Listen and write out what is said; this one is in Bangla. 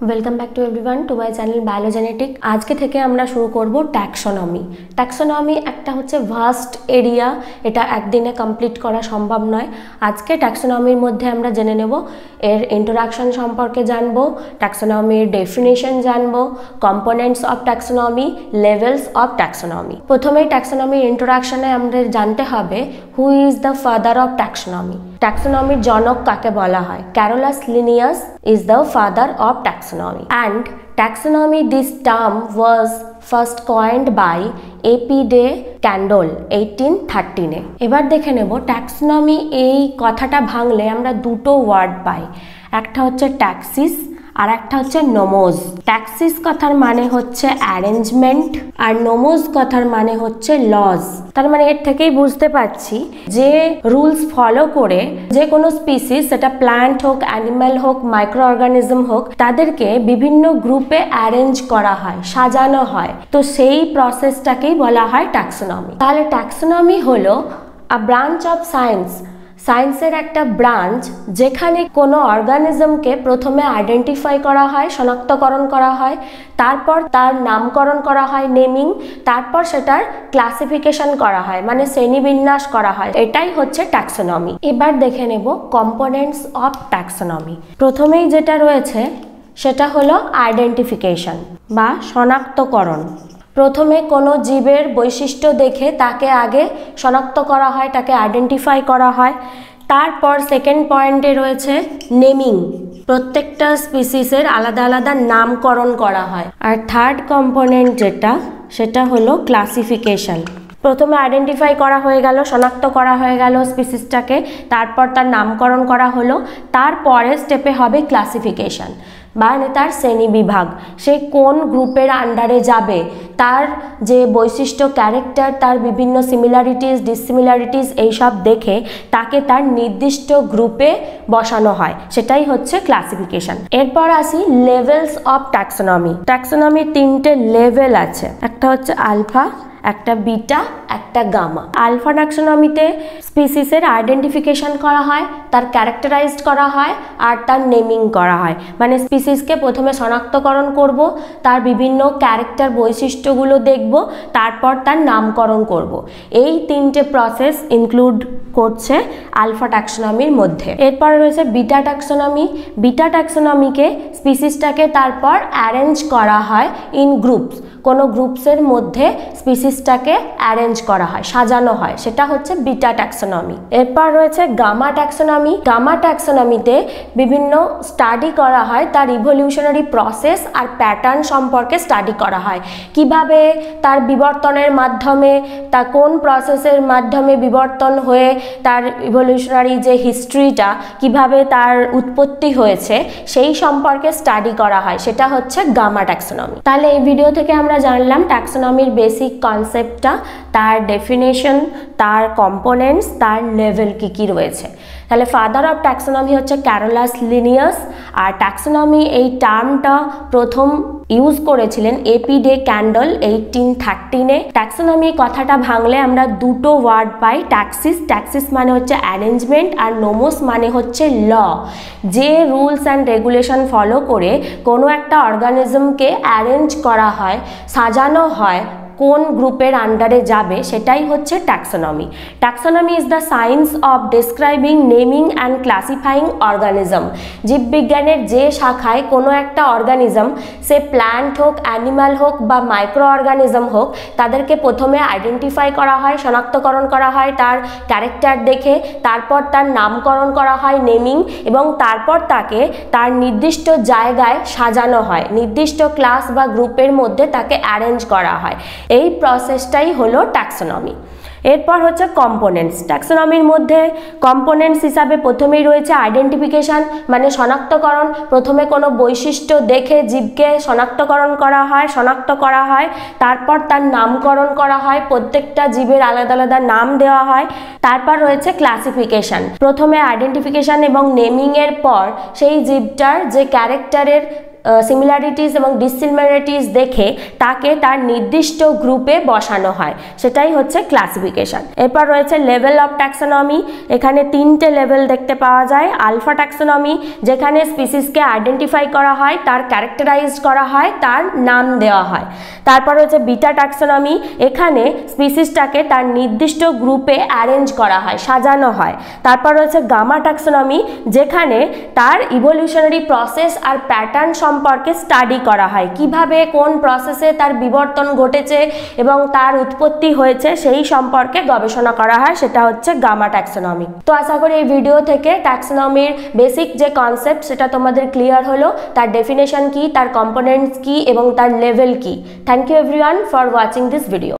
Welcome back to everyone to my channel Biologenetic. আজকে থেকে আমরা শুরু করব ট্যাক্সোনমি। ট্যাক্সোনমি একটা হচ্ছে ভাস্ট এরিয়া, এটা একদিনে কমপ্লিট করা সম্ভব নয়। আজকে ট্যাক্সোনমির মধ্যে আমরা জেনে নেব এর ইন্ট্রোডাকশন সম্পর্কে জানবো, ট্যাক্সোনমির ডেফিনেশন জানবো, components of taxonomy, levels of taxonomy. প্রথমেই ট্যাক্সোনমির ইন্ট্রোডাকশনে আমাদের জানতে হবে who is the father of taxonomy. ট্যাক্সোনমির জনক কাকে বলা হয়? Carolus Linnaeus is the father of taxonomy, and taxonomy, this term was first coined by A.P. de Candolle 1813 এ। এবার দেখে নেব ট্যাক্সোনমি এই কথাটা ভাঙলে আমরা দুটো ওয়ার্ড পাই, একটা হচ্ছে ট্যাক্সিস আর একটা হচ্ছে নোমোজ। ট্যাক্সিস কথার মানে হচ্ছে অ্যারেঞ্জমেন্ট আর নোমোজ কথার মানে হচ্ছে লজ। তার মানে এর থেকেই বুঝতে পারছি যে রুলস ফলো করে যে কোনো স্পিসিস, সেটা প্ল্যান্ট হোক, অ্যানিম্যাল হোক, মাইক্রো অর্গানিজম হোক, তাদেরকে বিভিন্ন গ্রুপে অ্যারেঞ্জ করা হয়, সাজানো হয়। তো সেই প্রসেসটাকেই বলা হয় ট্যাক্সোনমি। তাহলে ট্যাক্সোনমি হলো আ ব্রাঞ্চ অফ সায়েন্স, সায়েন্সের একটা ব্রাঞ্চ যেখানে কোনো অর্গানিজমকে প্রথমে আইডেন্টিফাই করা হয়, শনাক্তকরণ করা হয়, তারপর তার নামকরণ করা হয়, নেমিং, তারপর সেটার ক্লাসিফিকেশন করা হয়, মানে শ্রেণীবিন্যাস করা হয়। এটাই হচ্ছে ট্যাক্সোনমি। এবার দেখে নেব কম্পোনেন্টস অফ ট্যাক্সোনমি। প্রথমেই যেটা রয়েছে সেটা হলো আইডেন্টিফিকেশন বা শনাক্তকরণ। প্রথমে কোনো জীবের বৈশিষ্ট্য দেখে তাকে আগে শনাক্ত করা হয়, তাকে আইডেন্টিফাই করা হয়। তারপর সেকেন্ড পয়েন্টে রয়েছে নেমিং, প্রত্যেকটা স্পিসিসের আলাদা আলাদা নামকরণ করা হয়। আর থার্ড কম্পোনেন্ট যেটা, সেটা হলো ক্লাসিফিকেশন। প্রথমে আইডেন্টিফাই করা হয়ে গেল, শনাক্ত করা হয়ে গেল স্পিসিসটাকে, তারপর তার নামকরণ করা হলো, তারপরে স্টেপে হবে ক্লাসিফিকেশন মানে তার শ্রেণী বিভাগ। সে কোন গ্রুপের আন্ডারে যাবে, তার যে বৈশিষ্ট্য, ক্যারেক্টার, তার বিভিন্ন সিমিলারিটিস, ডিসিমিলারিটিস, এইসব দেখে তাকে তার নির্দিষ্ট গ্রুপে বসানো হয়, সেটাই হচ্ছে ক্লাসিফিকেশন। এরপর আসি লেভেলস অফ ট্যাক্সোনমি। ট্যাক্সোনমির তিনটে লেভেল আছে, একটা হচ্ছে আলফা, একটা বিটা, একটা গামা। আলফা ট্যাক্সোনমিতে স্পিসিসের আইডেন্টিফিকেশন করা হয়, তার ক্যারেক্টারাইজড করা হয় আর তার নেমিং করা হয়। মানে স্পিসিসকে প্রথমে শনাক্তকরণ করব, তার বিভিন্ন ক্যারেক্টার, বৈশিষ্ট্যগুলো দেখব, তারপর তার নামকরণ করব। এই তিনটে প্রসেস ইনক্লুড করছে আলফা ট্যাক্সোনমির মধ্যে। এরপর রয়েছে বিটা ট্যাক্সোনমি। বিটা ট্যাক্সোনমিকে স্পিসিসটাকে তারপর অ্যারেঞ্জ করা হয় ইন গ্রুপস, কোনো গ্রুপসের মধ্যে স্পিসিসটাকে অ্যারেঞ্জ করা হয়, সাজানো হয়, সেটা হচ্ছে বিটা ট্যাক্সোনমি। এরপর রয়েছে গামা ট্যাক্সোনমি। গামা ট্যাক্সোনমিতে বিভিন্ন স্টাডি করা হয়, তার ইভলিউশনারি প্রসেস আর প্যাটার্ন সম্পর্কে স্টাডি করা হয়, কিভাবে তার বিবর্তনের মাধ্যমে, তা কোন প্রসেসের মাধ্যমে বিবর্তন হয়ে তার ইভলিউশনারি যে হিস্ট্রিটা, কিভাবে তার উৎপত্তি হয়েছে, সেই সম্পর্কে স্টাডি করা হয়, সেটা হচ্ছে গামা ট্যাক্সোনমি। তাহলে এই ভিডিও থেকে আমরা জানলাম ট্যাক্সোনমির বেসিক কনসেপ্টটা, তার ডেফিনেশন, তার কম্পোনেন্টস, তার লেভেল কি কি রয়েছে। তাহলে ফাদার অফ ট্যাক্সোনমি হচ্ছে ক্যারোলাস লিনিয়াস। আর ট্যাক্সোনমি এই টার্মটা প্রথম ইউজ করেছিলেন এপি ডে ক্যান্ডল 1813 এ। ট্যাক্সোনমি কথাটা ভাঙলে আমরা দুটো ওয়ার্ড পাই, ট্যাক্সিস, ট্যাক্সিস মানে হচ্ছে অ্যারেঞ্জমেন্ট, আর নোমোস মানে হচ্ছে ল। যে রুলস অ্যান্ড রেগুলেশন ফলো করে কোনো একটা অর্গানিজমকে অ্যারেঞ্জ করা হয়, সাজানো হয়, কোন গ্রুপের আন্ডারে যাবে, সেটাই হচ্ছে taxonomy. Taxonomy is the science of describing, naming and classifying organism. জীববিজ্ঞানের যে শাখায় কোনো একটা অর্গানিজম, সে প্ল্যান্ট হোক, অ্যানিম্যাল হোক বা মাইক্রো অর্গানিজম হোক, তাদেরকে প্রথমে আইডেন্টিফাই করা হয়, শনাক্তকরণ করা হয় তার ক্যারেক্টার দেখে, তারপর তার নামকরণ করা হয়, নেমিং, এবং তারপর তাকে তার নির্দিষ্ট জায়গায় সাজানো হয়, নির্দিষ্ট ক্লাস বা গ্রুপের মধ্যে তাকে অ্যারেঞ্জ করা হয়। এই প্রসেসটাই হলো ট্যাক্সোনমি। এরপর হচ্ছে কম্পোনেন্টস। ট্যাক্সোনমির মধ্যে কম্পোনেন্টস হিসাবে প্রথমেই রয়েছে আইডেন্টিফিকেশন, মানে শনাক্তকরণ। প্রথমে কোনো বৈশিষ্ট্য দেখে জীবকে শনাক্তকরণ করা হয়, শনাক্ত করা হয়, তারপর তার নামকরণ করা হয়, প্রত্যেকটা জীবের আলাদা আলাদা নাম দেওয়া হয়। তারপর রয়েছে ক্লাসিফিকেশন। প্রথমে আইডেন্টিফিকেশন এবং নেমিংয়ের পর সেই জীবটার যে ক্যারেক্টারের সিমিলারিটিস এবং ডিসিমিলারিটিস দেখে তাকে তার নির্দিষ্ট গ্রুপে বসানো হয়, সেটাই হচ্ছে ক্লাসিফিকেশন। এরপর রয়েছে লেভেল অফ ট্যাক্সোনমি। এখানে 3টে লেভেল দেখতে পাওয়া যায়। আলফা ট্যাক্সোনমি, যেখানে স্পিসিসকে আইডেন্টিফাই করা হয়, তার ক্যারেক্টারাইজ করা হয়, তার নাম দেওয়া হয়। তারপর হচ্ছে বিটা ট্যাক্সোনমি, এখানে স্পিসিসটাকে তার নির্দিষ্ট গ্রুপে অ্যারেঞ্জ করা হয়, সাজানো হয়। তারপর রয়েছে গামা ট্যাক্সোনমি, যেখানে তার ইভলিউশনারি প্রসেস আর প্যাটার্ন সম্পর্কে স্টাডি করা হয়, কিভাবে কোন প্রসেসে তার বিবর্তন ঘটেছে এবং তার উৎপত্তি হয়েছে সেই সম্পর্কে গবেষণা করা হয়, সেটা হচ্ছে গামা ট্যাক্সোনমি। তো আশা করি এই ভিডিও থেকে ট্যাক্সোনমির বেসিক যে কনসেপ্ট সেটা তোমাদের ক্লিয়ার হলো, তার ডেফিনেশন কি, তার কম্পোনেন্টস কি এবং তার লেভেল কি। Thank you everyone for watching this video.